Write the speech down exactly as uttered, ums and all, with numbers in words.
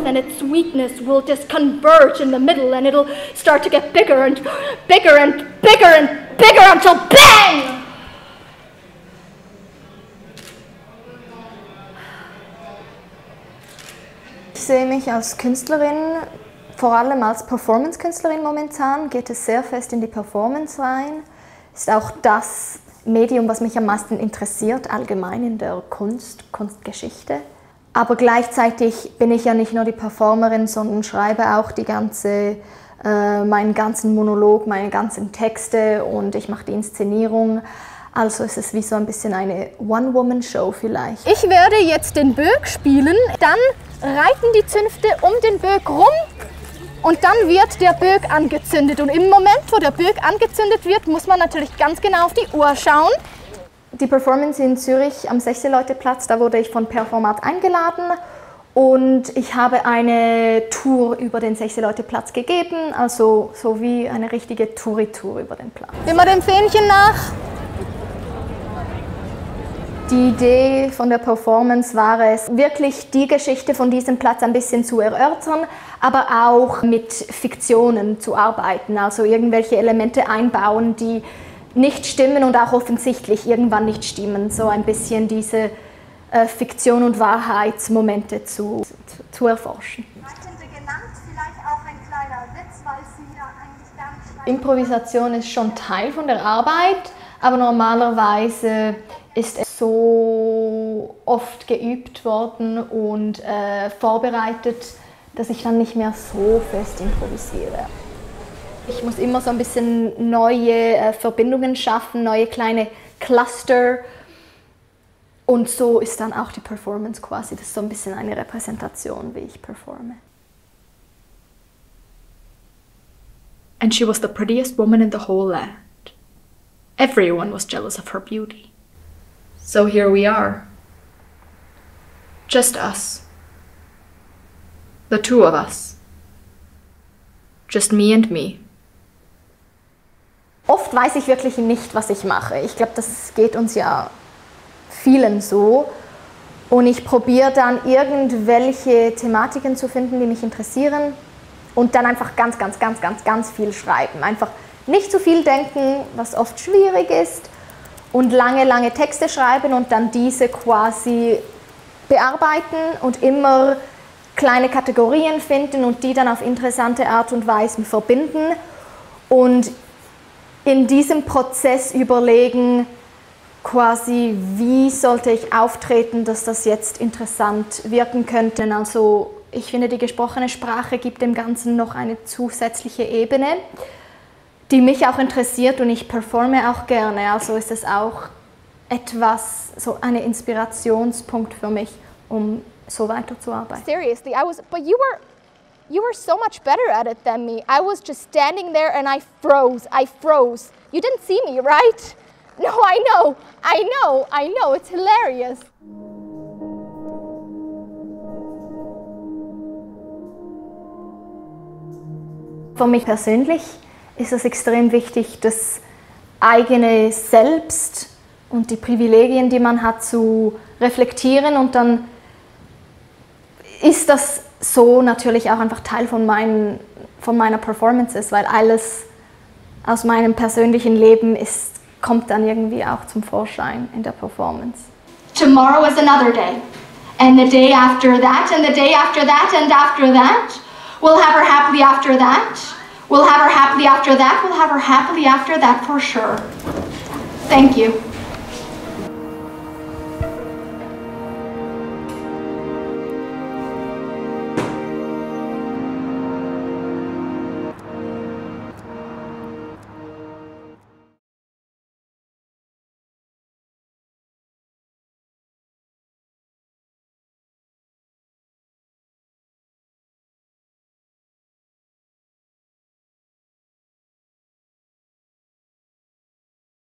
and its sweetness will just converge in the middle, and it'll start to get bigger and bigger and bigger and bigger until bang! Ich sehe mich als Künstlerin, vor allem als Performance-Künstlerin momentan, geht es sehr fest in die Performance rein. Ist auch das Medium, was mich am meisten interessiert, allgemein in der Kunst, Kunstgeschichte. Aber gleichzeitig bin ich ja nicht nur die Performerin, sondern schreibe auch die ganze, äh, meinen ganzen Monolog, meine ganzen Texte und ich mache die Inszenierung. Also ist es wie so ein bisschen eine One-Woman-Show vielleicht. Ich werde jetzt den Böck spielen, dann reiten die Zünfte um den Böck rum und dann wird der Böck angezündet. Und im Moment, wo der Böck angezündet wird, muss man natürlich ganz genau auf die Uhr schauen. Die Performance in Zürich am Sechste-Leute-Platz, da wurde ich von Performat eingeladen und ich habe eine Tour über den Sechste-Leute-Platz gegeben, also so wie eine richtige Touri-Tour über den Platz. Immer dem Fähnchen nach. Die Idee von der Performance war es, wirklich die Geschichte von diesem Platz ein bisschen zu erörtern, aber auch mit Fiktionen zu arbeiten, also irgendwelche Elemente einbauen, die nicht stimmen und auch offensichtlich irgendwann nicht stimmen, so ein bisschen diese äh, Fiktion- und Wahrheitsmomente zu, zu, zu erforschen. Improvisation ist schon Teil von der Arbeit, aber normalerweise ist es so oft geübt worden und äh, vorbereitet, dass ich dann nicht mehr so fest improvisiere. Ich muss immer so ein bisschen neue äh, Verbindungen schaffen, neue kleine Cluster und so ist dann auch die Performance quasi, das ist so ein bisschen eine Repräsentation, wie ich performe. And she was the prettiest woman in the whole land. Everyone was jealous of her beauty. So here we are. Just us. The two of us. Just me and me. Oft weiß ich wirklich nicht, was ich mache. Ich glaube, das geht uns ja vielen so. Und ich probiere dann irgendwelche Thematiken zu finden, die mich interessieren. Und dann einfach ganz, ganz, ganz, ganz, ganz viel schreiben. Einfach nicht zu viel denken, was oft schwierig ist. Und lange, lange Texte schreiben und dann diese quasi bearbeiten und immer kleine Kategorien finden und die dann auf interessante Art und Weise verbinden. Und in diesem Prozess überlegen, quasi, wie sollte ich auftreten, dass das jetzt interessant wirken könnte. Also ich finde, die gesprochene Sprache gibt dem Ganzen noch eine zusätzliche Ebene, die mich auch interessiert und ich performe auch gerne. Also ist es auch etwas, so ein Inspirationspunkt für mich, um so weiterzuarbeiten. Seriously, I was, but you were, you were so much better at it than me. I was just standing there and I froze, I froze. You didn't see me, right? No, I know, I know, I know, it's hilarious. Für mich persönlich ist es extrem wichtig, das eigene Selbst und die Privilegien, die man hat, zu reflektieren und dann ist das so natürlich auch einfach Teil von, meinen, von meiner Performances, weil alles aus meinem persönlichen Leben ist, kommt dann irgendwie auch zum Vorschein in der Performance. Tomorrow is another day, and the day after that, and the day after that, and after that. We'll have her happily after that. We'll have her happily after that. We'll have her happily after that for sure. Thank you.